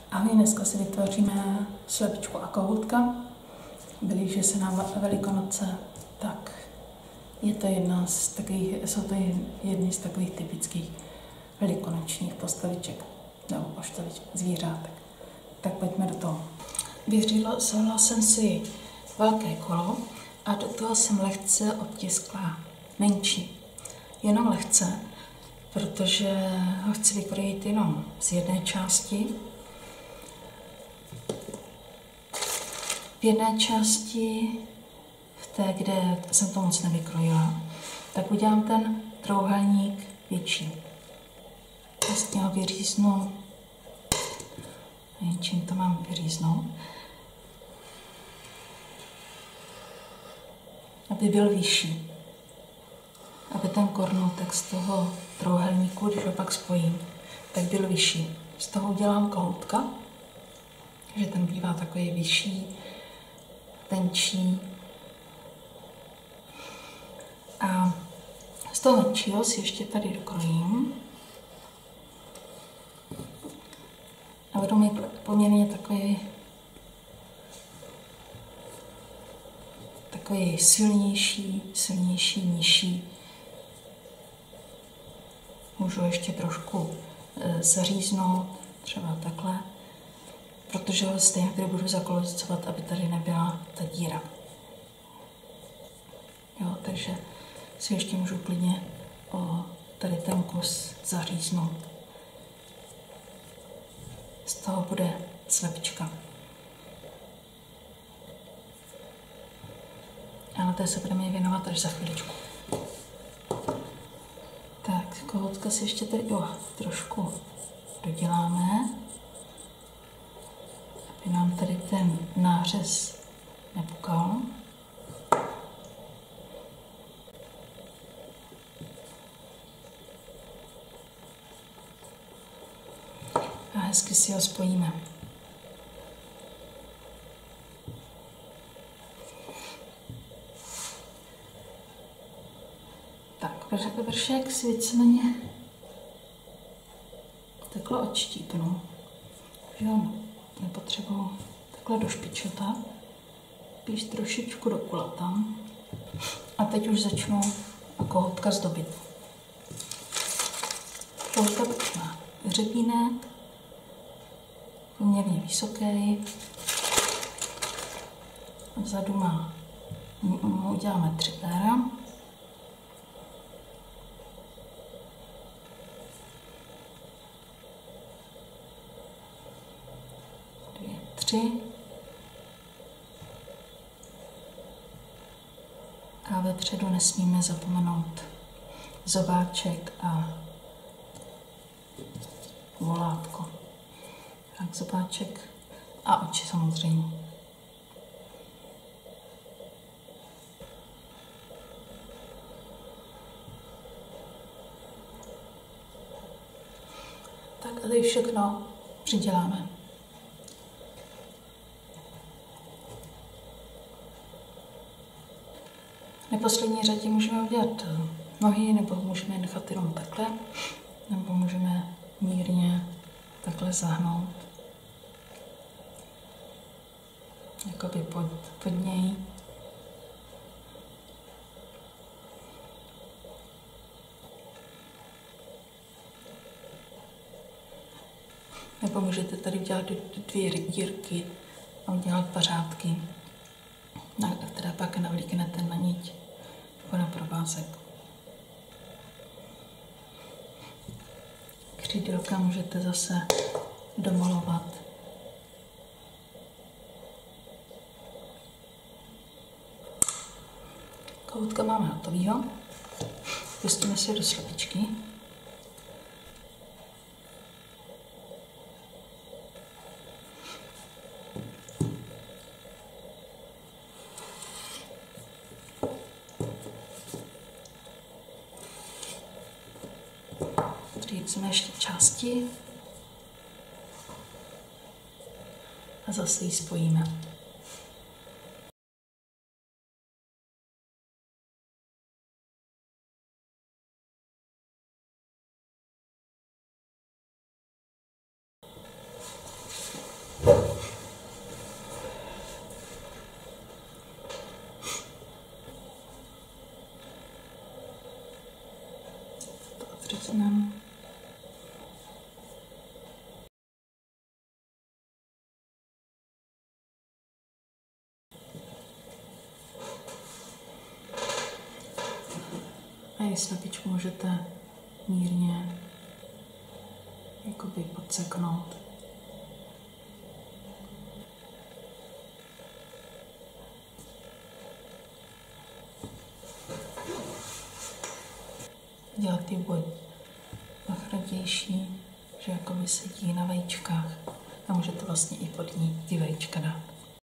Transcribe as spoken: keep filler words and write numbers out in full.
Ahoj, dneska si vytvoříme slepičku a kohoutka. Blíží se nám Velikonoce, tak je to jedna z takových, jsou to jedny z takových typických velikonočních postaviček nebo postaviček, zvířátek. Tak pojďme do toho. Vyřízla jsem si velké kolo a do toho jsem lehce obtiskla menší. Jenom lehce, protože ho chci vykrojit jenom z jedné části. V jedné části, v té, kde jsem to moc nevykrojila, tak udělám ten trojúhelník větší. Vlastně ho vyříznu, nevím, čím to mám vyříznout, aby byl vyšší. Aby ten kornoutek z toho trojúhelníku, když ho pak spojím, tak byl vyšší. Z toho udělám kohoutka, že ten bývá takový vyšší, tenčí. A z toho menšího si ještě tady dokrojím. A budu mít poměrně takový, takový silnější, silnější, nižší. Můžu ještě trošku e, zaříznout, třeba takhle, protože ho stejně tady budu zakolocovat, aby tady nebyla ta díra. Jo, takže si ještě můžu klidně o tady ten kus zaříznout. Z toho bude slepička. A na té se budeme věnovat až za chviličku. Tak, kohoutka si ještě tady jo, trošku doděláme, aby nám tady ten nářez nepukal. A hezky si ho spojíme. Tak, vršek si víceméně takhle odštípnu, že ho nepotřebuji takhle došpičotat, spíš trošičku dokulatám. A teď už začnu kohoutka zdobit. Kohoutka má hřebínek, poměrně vysoký, vzadu má, mu uděláme tři péra. Tři. A vepředu nesmíme zapomenout zobáček a volátko. Tak zobáček a oči samozřejmě. Tak a tady všechno přiděláme. V neposlední řadě můžeme udělat nohy, nebo můžeme je nechat jenom takhle, nebo můžeme mírně takhle zahnout. Jakoby pod, pod něj. Nebo můžete tady udělat dvě dírky a udělat pařádky, na které pak navlíknete na niť nebo na provázek. Křídélka můžete zase domalovat. Kohoutka máme hotovýho. Pustíme si do slepičky. Jsme ještě části a zase ji spojíme. střesnem. A i slepičku můžete mírně jakoby podseknout. Dělat ji buď pachratější, že jakoby sedí na vajíčkách a můžete vlastně i pod ní ty vajíčka dát.